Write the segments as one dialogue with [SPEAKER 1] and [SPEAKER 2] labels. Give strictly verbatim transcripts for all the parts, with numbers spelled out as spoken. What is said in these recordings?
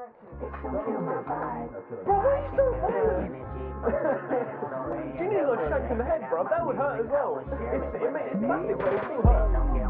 [SPEAKER 1] Bro, why are you so tired? You need to go shanked in the head, bro. That would hurt as well. It's, it, it's plastic, but it still hurts.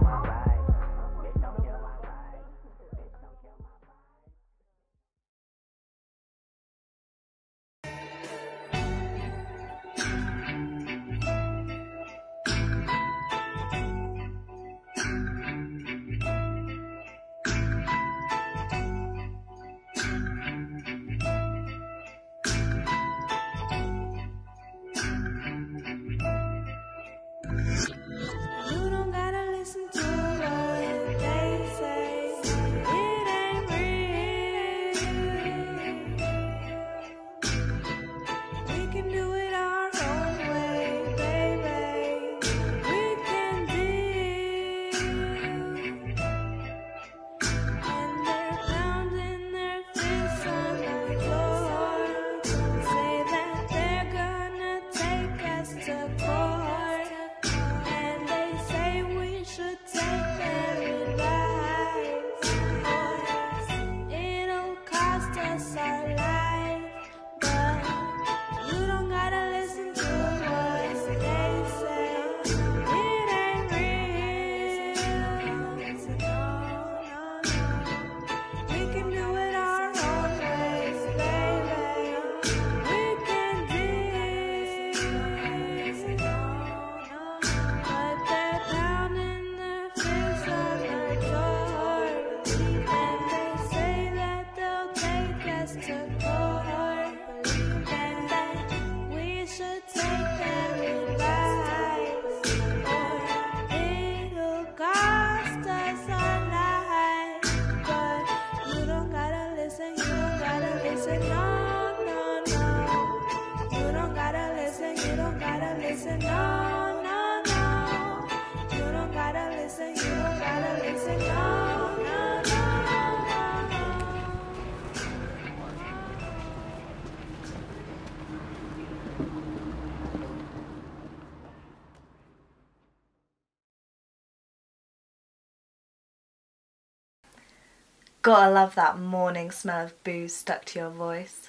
[SPEAKER 2] Gotta love that morning smell of booze stuck to your voice.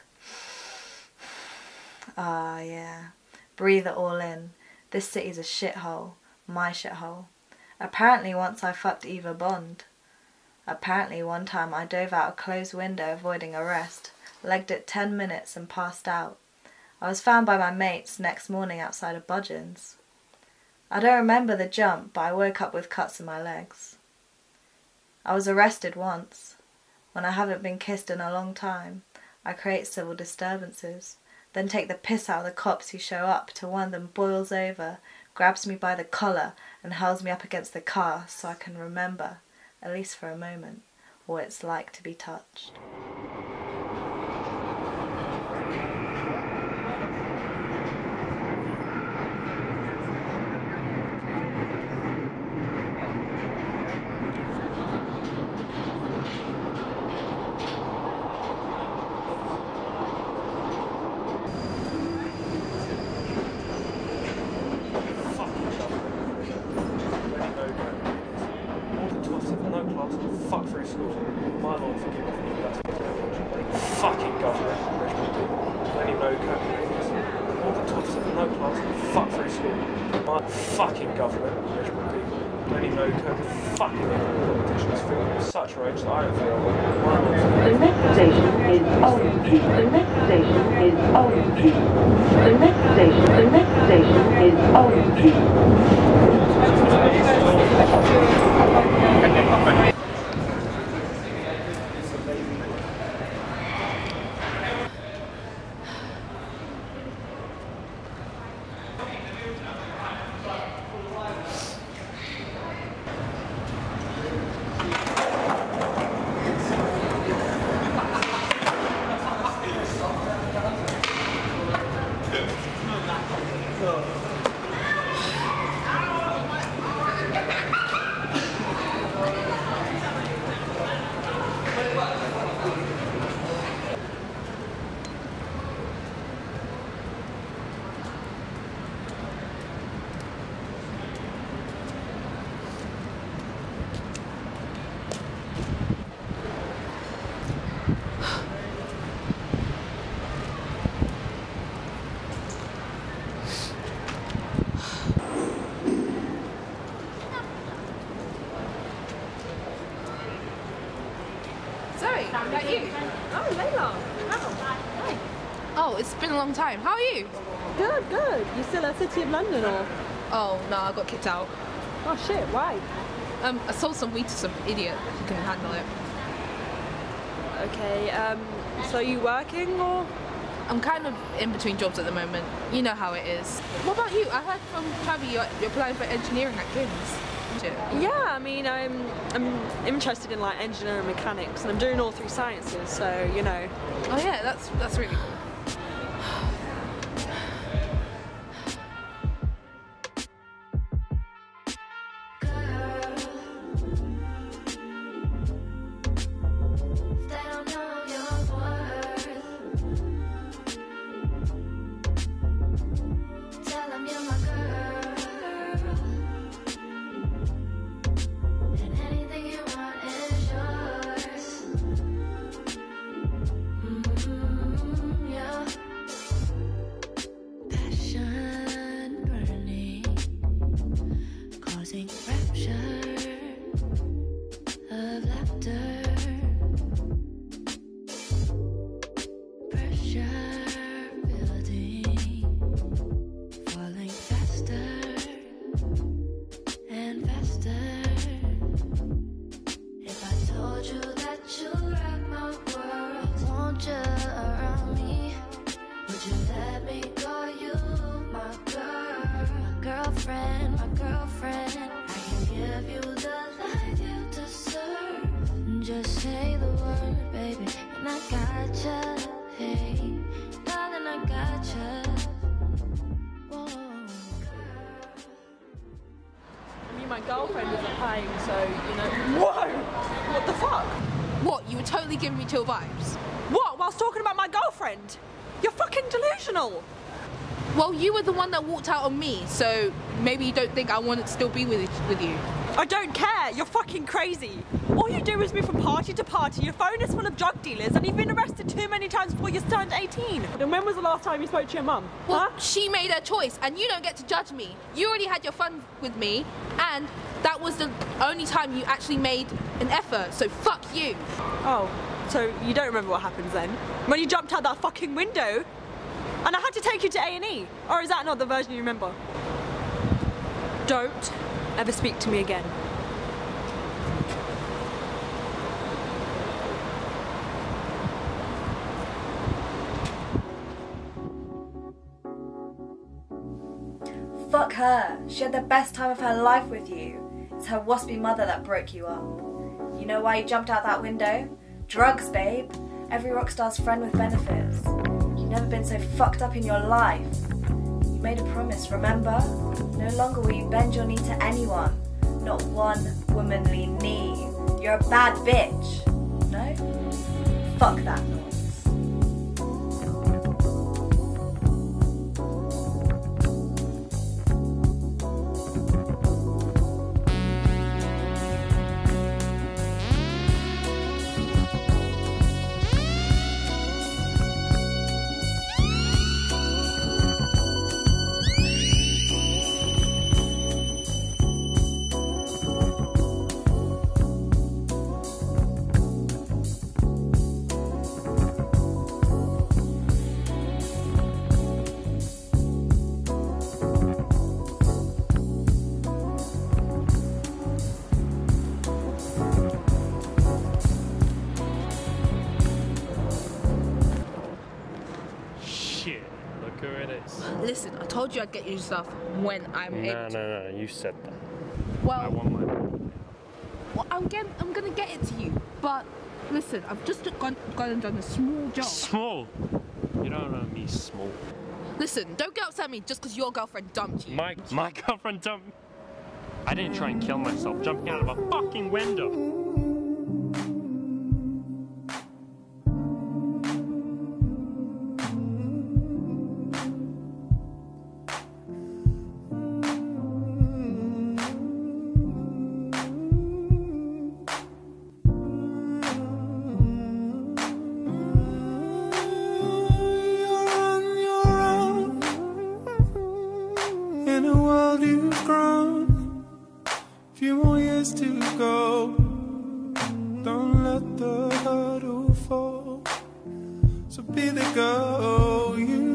[SPEAKER 2] Ah, yeah. Breathe it all in. This city's a shithole. My shithole. Apparently once I fucked Eva Bond. Apparently one time I dove out a closed window avoiding arrest, legged it ten minutes and passed out. I was found by my mates next morning outside of Budgeon's. I don't remember the jump, but I woke up with cuts in my legs. I was arrested once. When I haven't been kissed in a long time, I create civil disturbances, then take the piss out of the cops who show up till one of them boils over, grabs me by the collar and hurls me up against the car so I can remember, at least for a moment, what it's like to be touched.
[SPEAKER 1] Fuck through school. My Lord, forgive me. That's fucking government. Plenty no capitalism. All the tops of no class. Fuck through school. My fucking government. Richmond people. Plenty no capitalism. Fucking politicians feel such rage that I don't feel. My Lord.
[SPEAKER 3] The next station is Old Street. The next station is Old Street. The next station. The next station is Old Street.
[SPEAKER 4] meet you.
[SPEAKER 5] Oh, Layla. Wow. Hi.
[SPEAKER 4] Oh, it's been a long time. How are you?
[SPEAKER 5] Good, good. You still at City of London or?
[SPEAKER 4] Oh, no, I got kicked out.
[SPEAKER 5] Oh shit, why?
[SPEAKER 4] Um, I sold some weed to some idiot who couldn't handle it.
[SPEAKER 5] Okay, um, so are you working or?
[SPEAKER 4] I'm kind of in between jobs at the moment. You know how it is. What about you? I heard from Travi you're, you're applying for engineering at King's.
[SPEAKER 5] Yeah, I mean, I'm I'm interested in like engineering and mechanics, and I'm doing all three sciences, so you know.
[SPEAKER 4] Oh yeah, that's that's really cool.
[SPEAKER 5] My girlfriend is applying, so you know. Whoa! What the fuck?
[SPEAKER 4] What? You were totally giving me chill vibes.
[SPEAKER 5] What? Whilst talking about my girlfriend? You're fucking delusional.
[SPEAKER 4] Well, you were the one that walked out on me, so maybe you don't think I want to still be with with you.
[SPEAKER 5] I don't care. You're fucking crazy. All you do is move from party to party. Your phone is full of drug dealers, and you've been arrested too many times before you turned eighteen. And when was the last time you spoke to your mum?
[SPEAKER 4] Well,
[SPEAKER 5] huh?
[SPEAKER 4] She made her choice, and you don't get to judge me. You already had your fun with me, and that was the only time you actually made an effort, so fuck you.
[SPEAKER 5] Oh, so you don't remember what happened then? When you jumped out that fucking window, and I had to take you to A and E? Or is that not the version you remember? Don't ever speak to me again.
[SPEAKER 2] Fuck her. She had the best time of her life with you. It's her waspy mother that broke you up. You know why you jumped out that window? Drugs, babe. Every rock star's friend with benefits. You've never been so fucked up in your life. You made a promise, remember? No longer will you bend your knee to anyone. Not one womanly knee. You're a bad bitch. No? Fuck that noise.
[SPEAKER 4] Listen, I told you I'd get you stuff when I'm
[SPEAKER 1] no,
[SPEAKER 4] able to.
[SPEAKER 1] No, no, no, you said that.
[SPEAKER 4] Well,
[SPEAKER 1] I want mine.
[SPEAKER 4] Well, I'm, get, I'm gonna get it to you, but listen, I've just gone, gone and done a small job.
[SPEAKER 1] Small? You don't know me small.
[SPEAKER 4] Listen, don't get upset at me just because your girlfriend dumped you.
[SPEAKER 1] My, my girlfriend dumped me? I didn't try and kill myself jumping out of a fucking window.
[SPEAKER 6] Few more years to go. Don't let the hurdle fall. So be the girl you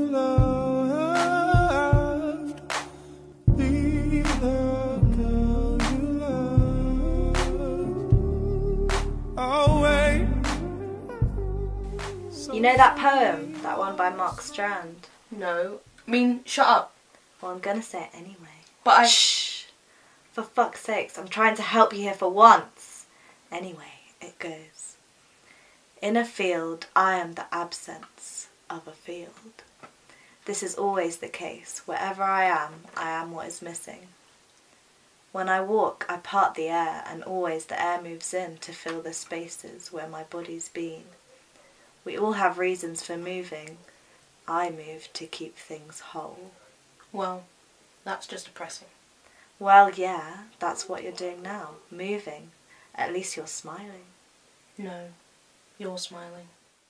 [SPEAKER 6] loved. Be the girl you loved. I'll wait.
[SPEAKER 2] You know that poem? That one by Mark Strand?
[SPEAKER 7] No. I mean, shut up.
[SPEAKER 2] Well, I'm gonna say it anyway.
[SPEAKER 7] But I...
[SPEAKER 2] Shh! For fuck's sakes, I'm trying to help you here for once. Anyway, it goes. In a field, I am the absence of a field. This is always the case. Wherever I am, I am what is missing. When I walk, I part the air, and always the air moves in to fill the spaces where my body's been. We all have reasons for moving. I move to keep things whole.
[SPEAKER 7] Well, that's just depressing.
[SPEAKER 2] Well, yeah, that's what you're doing now. Moving. At least you're smiling.
[SPEAKER 7] No, you're smiling.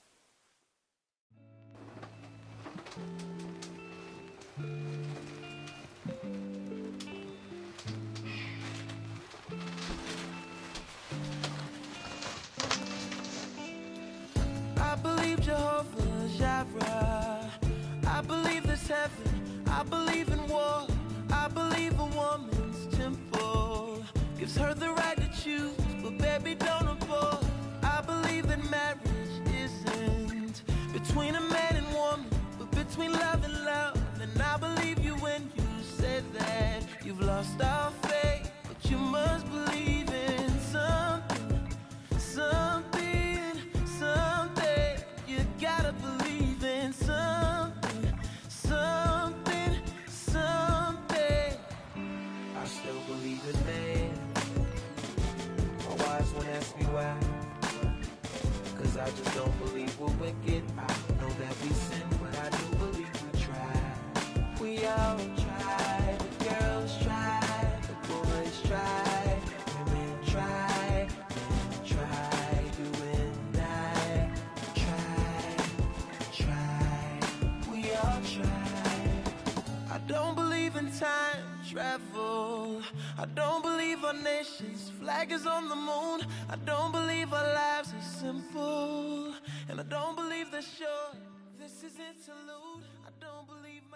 [SPEAKER 6] I believe Jehovah Jireh. I believe there's heaven. I believe in war. I believe a woman's temple gives her the right to choose, but baby, don't abort. I believe that marriage isn't between a man and woman, but between love and love. And I believe you when you said that you've lost all faith, but you must believe in something, something, something. You gotta believe in something, something, something. I still believe in man. My wise one ask me why, cause I just don't believe we're wicked. I know that we sin, but I do believe we try. We all try, the girls try, the boys try, women try, men try, you and I try, try, we all try. I don't believe in time travel. I don't believe our nation's flag is on the moon. I don't believe our lives are simple. And I don't believe they're short. This is interlude. I don't believe